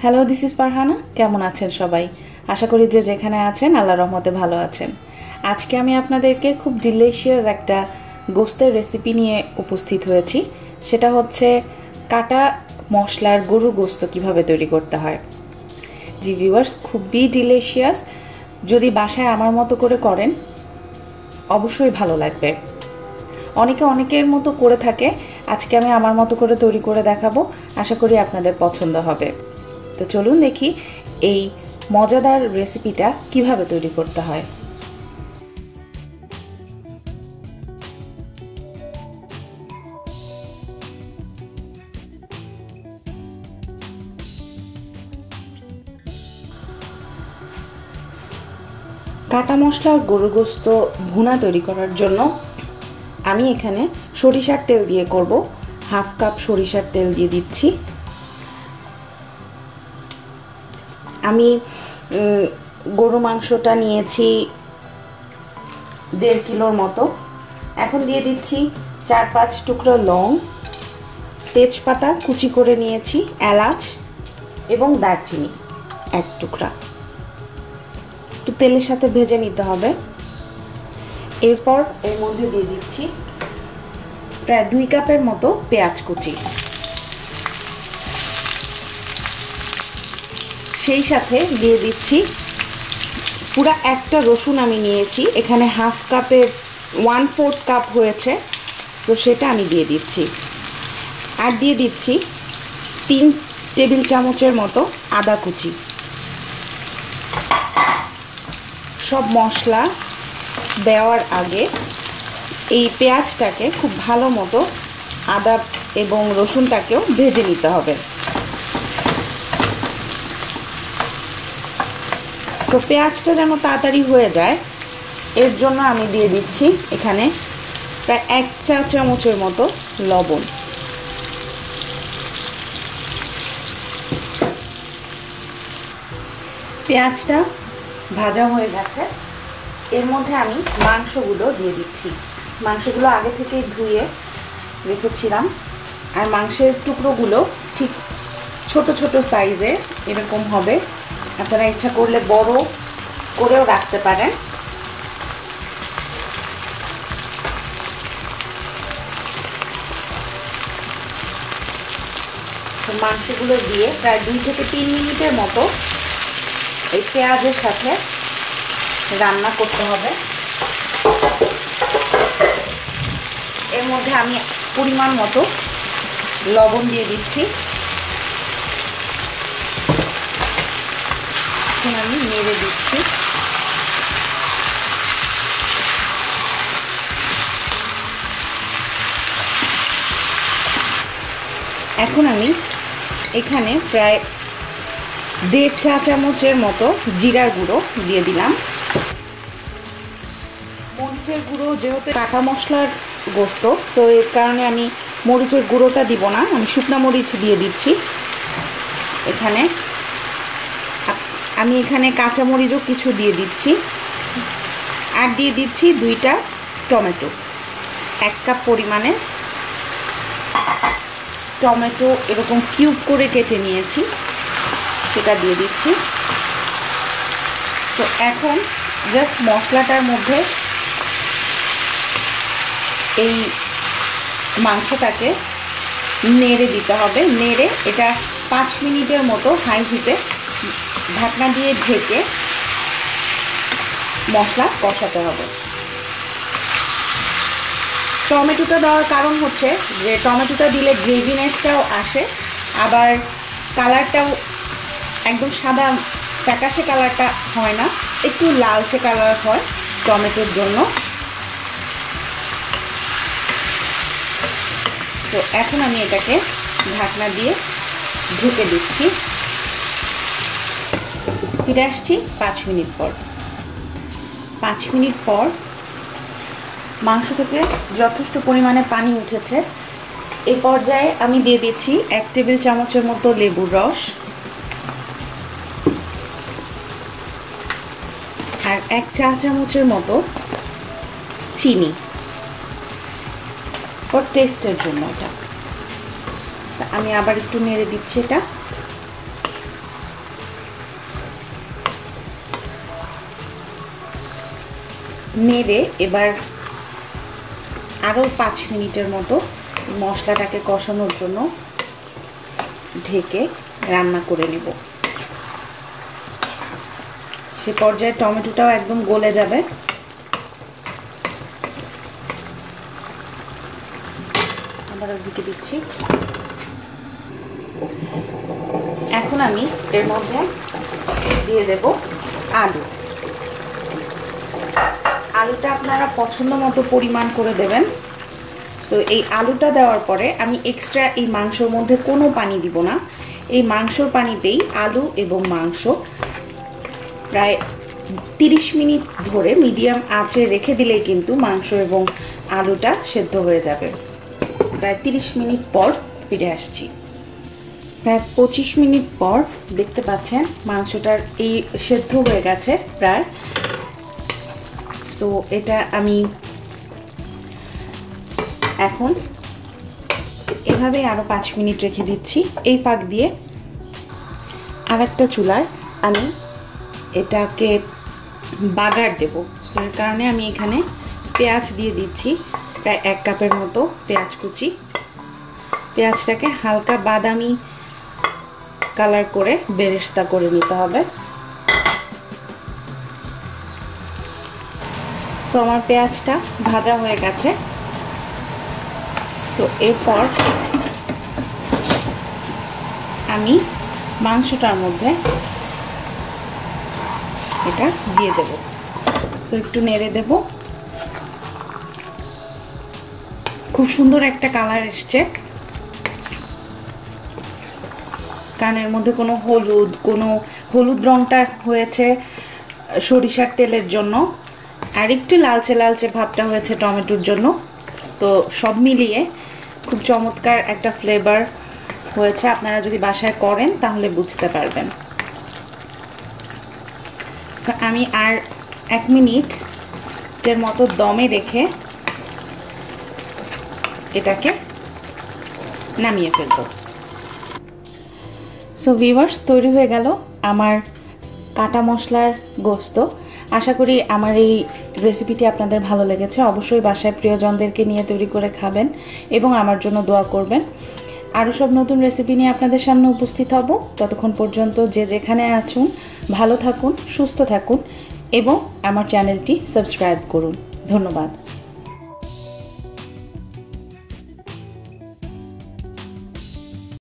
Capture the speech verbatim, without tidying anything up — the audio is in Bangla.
Hello, this is Farhana. কেমন আছেন সবাই? আশা করি যে যেখানে আছেন আল্লাহর রহমতে ভালো আছেন। আজকে আমি আপনাদেরকে খুব ডিলিশিয়াস একটা গোস্তের রেসিপি নিয়ে উপস্থিত হয়েছি। সেটা হচ্ছে কাটা মশলার গরু গোস্ত কিভাবে তৈরি করতে হয়। জি ভিউয়ার্স, খুবই ডিলিশিয়াস। যদি বাসায় আমার মতো করে করেন অবশ্যই ভালো লাগবে। অনেকে অনেকের মতো করে থাকে, আজকে আমি আমার মতো করে তৈরি করে দেখাবো। আশা করি আপনাদের পছন্দ হবে। তো চলুন দেখি এই মজাদার রেসিপিটা কিভাবে তৈরি করতে হয়। কাটা মশলার গরু গোস্ত ভুনা তৈরি করার জন্য আমি এখানে সরিষার তেল দিয়ে করব। হাফ কাপ সরিষার তেল দিয়ে দিচ্ছি। আমি গরু মাংসটা নিয়েছি দেড় কিলোর মতো। এখন দিয়ে দিচ্ছি চার পাঁচ টুকরো লং, তেজপাতা কুচি করে নিয়েছি, এলাচ এবং দারচিনি এক টুকরা। একটু তেলের সাথে ভেজে নিতে হবে। এরপর এর মধ্যে দিয়ে দিচ্ছি প্রায় দুই কাপের মতো পেঁয়াজ কুচি। সেই সাথে দিয়ে দিচ্ছি পুরা একটা রসুন আমি নিয়েছি, এখানে হাফ কাপের ওয়ান ফোর্থ কাপ হয়েছে, তো সেটা আমি দিয়ে দিচ্ছি। আর দিয়ে দিচ্ছি তিন টেবিল চামচের মতো আদা কুচি। সব মশলা দেওয়ার আগে এই পেঁয়াজটাকে খুব ভালো মতো আদা এবং রসুনটাকেও ভেজে নিতে হবে। তো পেঁয়াজটা যেন তাড়াতাড়ি হয়ে যায় এর জন্য আমি দিয়ে দিচ্ছি এখানে প্রায় এক চা চামচের মতো লবণ। পেঁয়াজটা ভাজা হয়ে গেছে, এর মধ্যে আমি মাংসগুলো দিয়ে দিচ্ছি। মাংসগুলো আগে থেকে ধুয়ে রেখেছিলাম, আর মাংসের টুকরোগুলো ঠিক ছোট ছোট সাইজে এরকম হবে। আপনারা ইচ্ছা করলে বড় করেও রাখতে পারেন। মাংসগুলো দিয়ে প্রায় দুই থেকে তিন মিনিটের মতো এই পেঁয়াজের সাথে রান্না করতে হবে। এর মধ্যে আমি পরিমাণ মতো লবণ দিয়ে দিচ্ছি। এখন আমি নেড়ে দিচ্ছি। এখন আমি এখানে প্রায় দেড় চা চামচের মতো জিরার গুঁড়ো দিয়ে দিলাম। মরিচের গুঁড়ো যেহেতু কাটা মশলার গোস্ত, তো এর কারণে আমি মরিচের গুঁড়োটা দিব না, আমি শুকনো মরিচ দিয়ে দিচ্ছি। এখানে আমি এখানে কাঁচামরিচও কিছু দিয়ে দিচ্ছি। আর দিয়ে দিচ্ছি দুইটা টমেটো, এক কাপ পরিমাণে টমেটো এরকম কিউব করে কেটে নিয়েছি, সেটা দিয়ে দিচ্ছি। তো এখন জাস্ট মশলাটার মধ্যে এই মাংসটাকে নেড়ে দিতে হবে। নেড়ে এটা পাঁচ মিনিটের মতো হাই হিটে ঢাকনা দিয়ে ঢেকে মশলা কষাতে হবে। টমেটোটা দেওয়ার কারণ হচ্ছে যে টমেটোটা দিলে গ্রেভিনেসটাও আসে, আবার কালারটাও একদম সাদা ফ্যাকাশে কালারটা হয় না, একটু লালচে কালার হয় টমেটোর জন্য। তো এখন আমি এটাকে ঢাকনা দিয়ে ঢেকে দিচ্ছি। ফিরে আসছি পাঁচ মিনিট পর। পাঁচ মিনিট পর মাংস থেকে যথেষ্ট পরিমাণে পানি উঠেছে। এই পর্যায়ে আমি দিয়ে দিচ্ছি এক টেবিল চামচের মতো লেবুর রস আর এক চা চামচের মতো চিনি, ওর টেস্টের জন্য। এটা আমি আবার একটু নেড়ে দিচ্ছি। এটা নেড়ে এবার আরও পাঁচ মিনিটের মতো মশলাটাকে কষানোর জন্য ঢেকে রান্না করে নেব। সে পর্যায়ে টমেটোটাও একদম গলে যাবে। আবার ওদিকে দিচ্ছি। এখন আমি এর মধ্যে দিয়ে দেব আলু। আলুটা আপনারা পছন্দ মতো পরিমাণ করে দেবেন। সো এই আলুটা দেওয়ার পরে আমি এক্সট্রা এই মাংসর মধ্যে কোনো পানি দিব না। এই মাংসর পানিতেই আলু এবং মাংস প্রায় তিরিশ মিনিট ধরে মিডিয়াম আঁচে রেখে দিলেই কিন্তু মাংস এবং আলুটা সেদ্ধ হয়ে যাবে। প্রায় তিরিশ মিনিট পর ফিরে আসছি। প্রায় পঁচিশ মিনিট পর দেখতে পাচ্ছেন মাংসটার এই সেদ্ধ হয়ে গেছে প্রায়। সো এটা আমি এখন এভাবে আরও পাঁচ মিনিট রেখে দিচ্ছি। এই ফাঁক দিয়ে আর একটা চুলায় আমি এটাকে বাগার দেব। সো এর কারণে আমি এখানে পেঁয়াজ দিয়ে দিচ্ছি, প্রায় এক কাপের মতো পেঁয়াজ কুচি। পেঁয়াজটাকে হালকা বাদামি কালার করে বেরেস্তা করে নিতে হবে। সো আমার পেঁয়াজটা ভাজা হয়ে গেছে। সো এরপর আমি মাংসটার মধ্যে এটা দিয়ে দেব। সো একটু নেড়ে দেব। খুব সুন্দর একটা কালার এসছে, কারণ এর মধ্যে কোনো হলুদ কোনো হলুদ রঙটা হয়েছে সরিষার তেলের জন্য, আর একটু লালচে লালচে ভাবটা হয়েছে টমেটোর জন্য। তো সব মিলিয়ে খুব চমৎকার একটা ফ্লেভার হয়েছে। আপনারা যদি বাসায় করেন তাহলে বুঝতে পারবেন। সো আমি আর এক মিনিটের মতো দমে রেখে এটাকে নামিয়ে ফেলব। সো ভিউয়ার্স, তৈরি হয়ে গেল আমার কাটা মশলার গোস্ত। আশা করি আমার এই রেসিপিটি আপনাদের ভালো লেগেছে। অবশ্যই বাসায় প্রিয়জনদেরকে নিয়ে তৈরি করে খাবেন এবং আমার জন্য দোয়া করবেন। আরও সব নতুন রেসিপি নিয়ে আপনাদের সামনে উপস্থিত হব। ততক্ষণ পর্যন্ত যে যেখানে আছেন ভালো থাকুন, সুস্থ থাকুন এবং আমার চ্যানেলটি সাবস্ক্রাইব করুন। ধন্যবাদ।